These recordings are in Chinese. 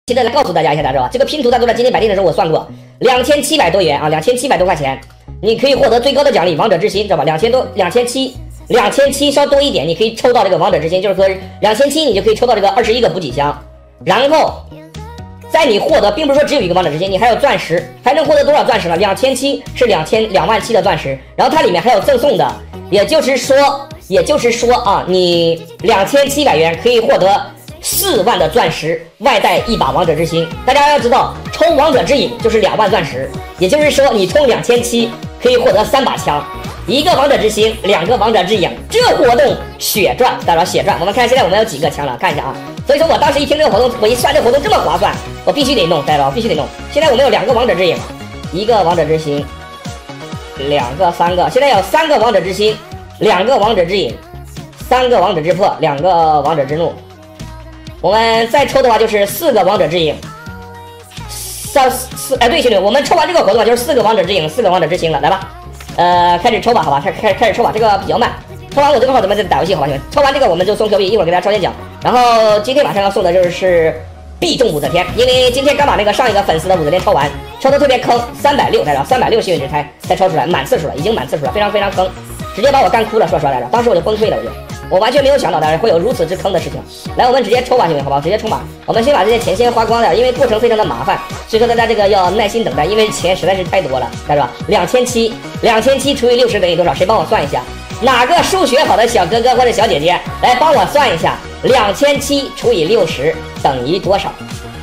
现在来告诉大家一下，大家知道吧？这个拼图它做到今天白天的时候，我算过，2700多元啊，2700多块钱，你可以获得最高的奖励王者之心，知道吧？2700稍多一点，你可以抽到这个王者之心，就是说2700你就可以抽到这个21个补给箱，然后在你获得，并不是说只有一个王者之心，你还有钻石，还能获得多少钻石呢？2700是27000的钻石，然后它里面还有赠送的，也就是说啊，你2700元可以获得4万的钻石，外带一把王者之心。大家要知道，抽王者之影就是2万钻石，也就是说你充2700可以获得3把枪，1个王者之心，2个王者之影。这活动血赚，大家血赚。我们看现在我们有几个枪了，看一下啊。所以说我当时一听这个活动，我一算这个活动这么划算，我必须得弄，大家必须得弄。现在我们有2个王者之影，1个王者之心，2个、3个，现在有3个王者之心，2个王者之影，3个王者之破，2个王者之怒。我们再抽的话就是4个王者之影，对，兄弟，我们抽完这个活动就是4个王者之影，4个王者之心了，来吧，开始抽吧，好吧，开始抽吧，这个比较慢。抽完我这个号咱们再打游戏，好吧，兄弟。抽完这个我们就送 Q 币，一会儿给大家抽点奖。然后今天晚上要送的就是必中武则天，因为今天刚把那个上一个粉丝的武则天抽完，抽的特别坑，360，大家360幸运值才抽出来，满次数了，已经满次数了，非常非常坑，直接把我干哭了，说实话来着，当时我就崩溃了，我完全没有想到大家会有如此之坑的事情。来，我们直接抽吧，兄弟，好吧，直接冲吧。我们先把这些钱先花光了，因为过程非常的麻烦，所以说大家这个要耐心等待，因为钱实在是太多了，大家吧？2700除以60等于多少？谁帮我算一下？哪个数学好的小哥哥或者小姐姐来帮我算一下？2700除以60等于多少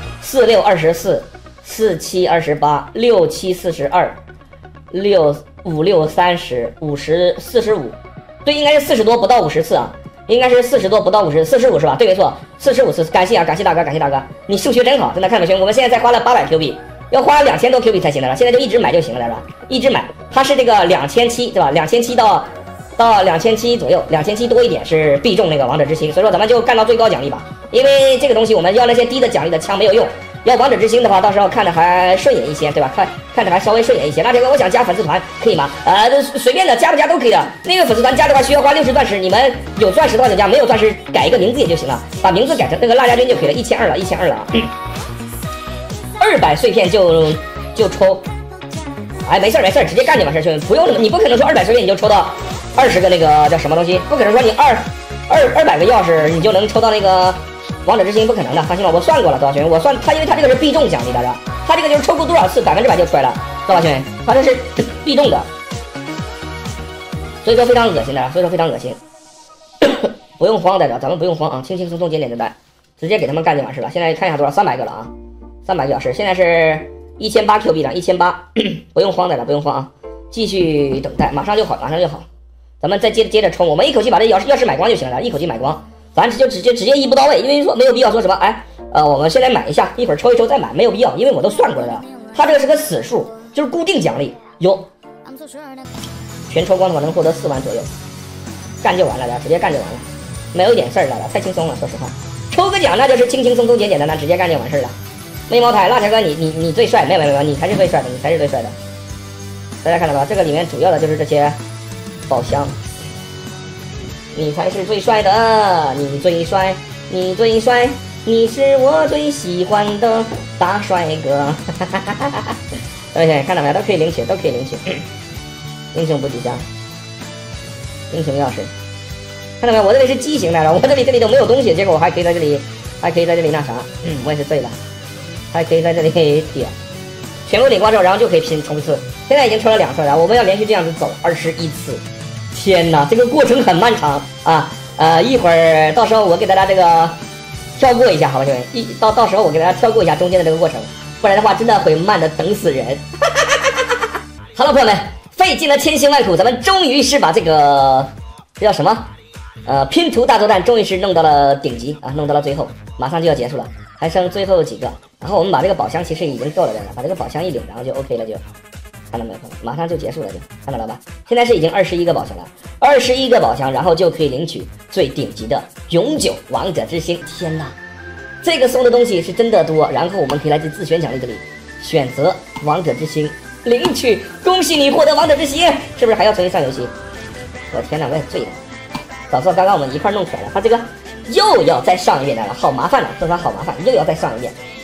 ？4624，4728，6742，65630，5045，对，应该是40多不到50次啊，应该是40多不到50，45是吧？对，没错，45次。感谢啊，感谢大哥，感谢大哥，你数学真好，真的看没兄弟，我们现在才花了800 Q 币，要花2000多 Q 币才行的，现在就一直买就行了，是吧？一直买，它是这个2700，对吧？2700到2700左右，2700多一点是必中那个王者之心，所以说咱们就干到最高奖励吧，因为这个东西我们要那些低的奖励的枪没有用。要王者之心的话，到时候看着还顺眼一些，对吧？看着还稍微顺眼一些。那这个我想加粉丝团可以吗？随便的，加不加都可以的。那个粉丝团加的话需要花60钻石，你们有钻石的话就加，没有钻石改一个名字也就行了，把名字改成那个辣椒君就可以了。1200了啊！200碎片就抽，哎，没事，直接干就完事，兄弟，不用你不可能说200碎片你就抽到20个那个叫什么东西，不可能说你200个钥匙你就能抽到那个王者之心，不可能的，放心吧，我算过了，多少钱？我算它，因为它这个是必中奖励，大家，它这个就是抽过多少次100%就出来了，多少钱？它这是必中的，所以说非常恶心的，所以说非常恶心。不用慌，大家，咱们不用慌啊，轻轻松松简简单单，直接给他们干就完事了。现在看一下多少，300个了啊，300个小时，现在是1800 Q 币了，1800，不用慌，大家不用慌啊，继续等待，马上就好，马上就好。咱们再接着冲，我们一口气把这钥匙买光就行了，一口气买光。咱就直接一步到位，因为说没有必要说什么，我们先来买一下，一会儿抽一抽再买，没有必要，因为我都算过了的，它这个是个死数，就是固定奖励，有全抽光的话能获得4万左右，干就完了的，直接干就完了，没有一点事儿了，太轻松了，说实话，抽个奖那就是轻轻松松简简单单，直接干就完事了。眉毛台辣条哥，你最帅，没有，你才是最帅的，你才是最帅的。大家看到吧，这个里面主要的就是这些宝箱。你才是最帅的，你最帅，你最帅，你是我最喜欢的大帅哥。OK， 看到没有？都可以领取，英雄补给箱，英雄钥匙，看到没有？我这里是畸形的，我这里都没有东西，结果我还可以在这里那啥，我也是醉了，还可以在这里点，全部领光之后，然后就可以冲刺。现在已经抽了2次了，我们要连续这样子走21次。天哪，这个过程很漫长啊！一会儿到时候我给大家这个跳过一下，好吧，兄弟，到时候我给大家跳过一下中间的这个过程，不然的话真的会慢的等死人。好了，朋友们，费尽了千辛万苦，咱们终于是把这叫什么？拼图大作战终于是弄到了顶级啊，弄到了最后，马上就要结束了，还剩最后几个。然后我们把这个宝箱其实已经够了的，把这个宝箱一领，然后就 OK 了就。看到没有？马上就结束了，就看到了吧？现在是已经21个宝箱了，21个宝箱，然后就可以领取最顶级的永久王者之心。天哪，这个送的东西是真的多。然后我们可以来自选奖励这里选择王者之心领取，恭喜你获得王者之心，是不是还要重新上游戏？我天哪，我也醉了。早知道刚刚我们一块弄出来了，他这个又要再上一遍来了，好麻烦了，这把好麻烦，又要再上一遍。